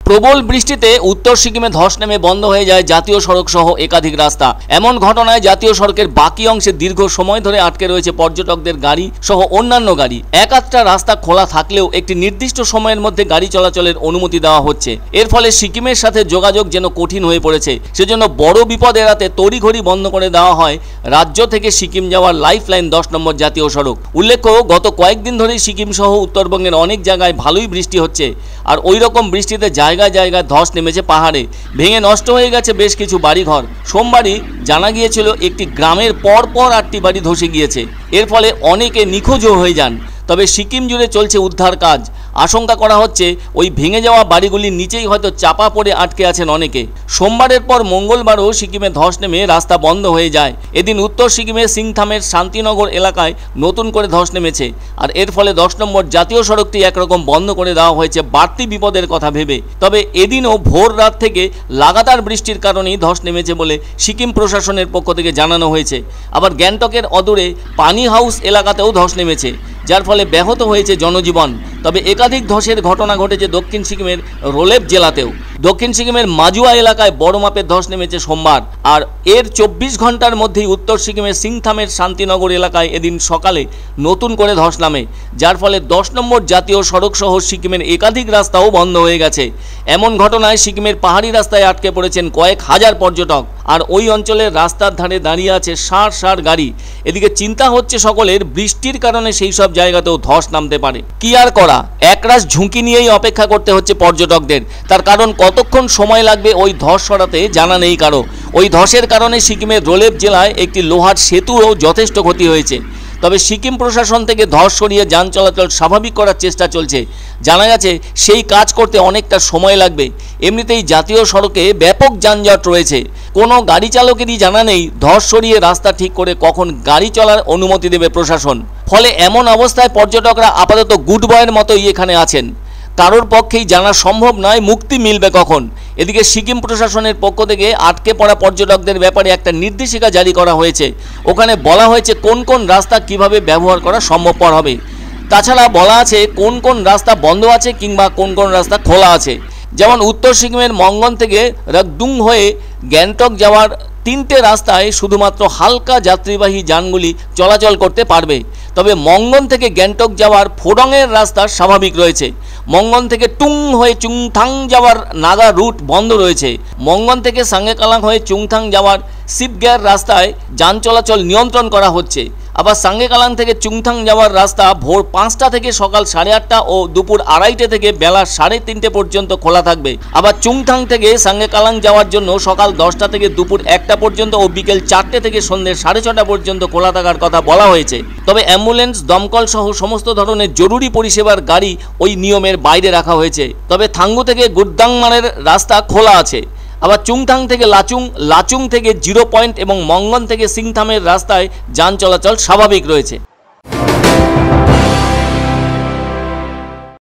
প্রবল বৃষ্টিতে উত্তর সিকিমে ধস নেমে বন্ধ হয়ে যায় জাতীয় সড়ক সহ একাধিক রাস্তা। এমন ঘটনায় জাতীয় সড়কের বাকি অংশে দীর্ঘ সময় ধরে আটকে রয়েছে পর্যটকদের গাড়ি সহ অন্যান্য গাড়ি। এক আধটা রাস্তা খোলা থাকলেও একটি নির্দিষ্ট সময়ের মধ্যে গাড়ি চলাচলের অনুমতি দেওয়া হচ্ছে। এর ফলে সিকিমের সাথে যোগাযোগ যেন কঠিন হয়ে পড়েছে। সেজন্য বড় বিপদ এড়াতে তড়িঘড়ি বন্ধ করে দেওয়া হয় রাজ্য থেকে সিকিম যাওয়ার লাইফলাইন 10 নম্বর জাতীয় সড়ক। উল্লেখ্য, গত কয়েকদিন ধরেই সিকিম সহ উত্তরবঙ্গের অনেক জায়গায় ভালোই বৃষ্টি হচ্ছে। আর ওই রকম বৃষ্টিতে জায়গায় জায়গায় ধস নেমেছে পাহাড়ে, ভেঙে নষ্ট হয়ে গেছে বেশ কিছু বাড়িঘর। সোমবারই জানা গিয়েছিল একটি গ্রামের পরপর 8টি বাড়ি ধসে গিয়েছে। এর ফলে অনেকে নিখোঁজও হয়ে যান। তবে সিকিম জুড়ে চলছে উদ্ধার কাজ। আশঙ্কা করা হচ্ছে ওই ভেঙে যাওয়া বাড়িগুলির নিচেই হয়তো চাপা পড়ে আটকে আছেন অনেকে। সোমবারের পর মঙ্গলবারও সিকিমে ধস নেমে রাস্তা বন্ধ হয়ে যায়। এদিন উত্তর সিকিমের সিংথামের শান্তিনগর এলাকায় নতুন করে ধস নেমেছে। আর এর ফলে 10 নম্বর জাতীয় সড়কটি একরকম বন্ধ করে দেওয়া হয়েছে বাড়তি বিপদের কথা ভেবে। তবে এদিনও ভোর রাত থেকে লাগাতার বৃষ্টির কারণেই ধস নেমেছে বলে সিকিম প্রশাসনের পক্ষ থেকে জানানো হয়েছে। আবার গ্যাংটকের অদূরে পানি হাউস এলাকাতেও ধস নেমেছে, যার ফলে ব্যাহত হয়েছে জনজীবন। তবে একাধিক ধসের ঘটনা ঘটেছে দক্ষিণ সিকিমের রোলেপ জেলাতেও। দক্ষিণ সিকিমের মাজুয়া এলাকায় বড় মাপের ধস নেমেছে সোমবার। আর এর 24 ঘন্টার মধ্যেই উত্তর সিকিমের সিংথামের শান্তিনগর এলাকায় এদিন সকালে নতুন করে ধস নামে, যার ফলে 10 নম্বর জাতীয় সড়ক সহ সিকিমের একাধিক রাস্তাও বন্ধ হয়ে গেছে। এমন ঘটনায় সিকিমের পাহাড়ি রাস্তায় আটকে পড়েছেন কয়েক হাজার পর্যটক। আর ওই অঞ্চলের রাস্তার ধারে দাঁড়িয়ে আছে সার গাড়ি। এদিকে চিন্তা হচ্ছে সকলের, বৃষ্টির কারণে সেই সব জায়গাতেও ধস নামতে পারে। কি আর করা, একরাশ ঝুঁকি নিয়েই অপেক্ষা করতে হচ্ছে পর্যটকদের। তার কারণ কতক্ষণ সময় লাগবে ওই ধস সরাতে জানা নেই কারো। ওই ধসের কারণে সিকিমের রোলেপ জেলায় একটি লোহার সেতুরও যথেষ্ট ক্ষতি হয়েছে। তবে সিকিম প্রশাসন থেকে ধস সরিয়ে যান চলাচল স্বাভাবিক করার চেষ্টা চলছে। জানা গেছে সেই কাজ করতে অনেকটা সময় লাগবে। এমনিতেই জাতীয় সড়কে ব্যাপক যানজট রয়েছে। কোনো গাড়ি চালকেরই জানা নেই ধস সরিয়ে রাস্তা ঠিক করে কখন গাড়ি চলার অনুমতি দেবে প্রশাসন। ফলে এমন অবস্থায় পর্যটকরা আপাতত গুড বয়ের মতোই এখানে আছেন। কারোর পক্ষেই জানা সম্ভব নয় মুক্তি মিলবে কখন। এদিকে সিকিম প্রশাসনের পক্ষ থেকে আটকে পড়া পর্যটকদের ব্যাপারে একটা নির্দেশিকা জারি করা হয়েছে। ওখানে বলা হয়েছে কোন কোন রাস্তা কিভাবে ব্যবহার করা সম্ভবপর হবে। তাছাড়া বলা আছে কোন কোন রাস্তা বন্ধ আছে কিংবা কোন কোন রাস্তা খোলা আছে। যেমন উত্তর সিকিমের মঙ্গন থেকে রাকদুং হয়ে গ্যাংটক যাওয়ার 3টে রাস্তায় শুধুমাত্র হালকা যাত্রীবাহী যানগুলি চলাচল করতে পারবে। তবে মঙ্গন থেকে গ্যাংটক যাওয়ার ফোডংয়ের রাস্তা স্বাভাবিক রয়েছে। মঙ্গন থেকে টুং হয়ে চুংথাং যাওয়ার নাগা রুট বন্ধ রয়েছে। মঙ্গন থেকে সাঙ্গেকালাং হয়ে চুংথাং যাওয়ার সিপগ্যার রাস্তায় যান চলাচল নিয়ন্ত্রণ করা হচ্ছে। আবার সাঙ্গেকালাং থেকে চুংথাং যাওয়ার রাস্তা ভোর 5টা থেকে সকাল 8:30 ও দুপুর 2:30 থেকে বেলা 3:30 পর্যন্ত খোলা থাকবে। আবার চুংথাং থেকে সাঙ্গেকালাং যাওয়ার জন্য সকাল 10টা থেকে দুপুর 1টা পর্যন্ত ও বিকেল 4টে থেকে সন্ধ্যে 6:30 পর্যন্ত খোলা থাকার কথা বলা হয়েছে। তবে অ্যাম্বুলেন্স, দমকল সহ সমস্ত ধরনের জরুরি পরিষেবার গাড়ি ওই নিয়মের বাইরে রাখা হয়েছে। তবে থাঙ্গু থেকে গুরদাংমানের রাস্তা খোলা আছে। আবার চুংথাং থেকে লাচুং থেকে 0 পয়েন্ট এবং মঙ্গন থেকে সিংথামের রাস্তায় যান চলাচল স্বাভাবিক রয়েছে।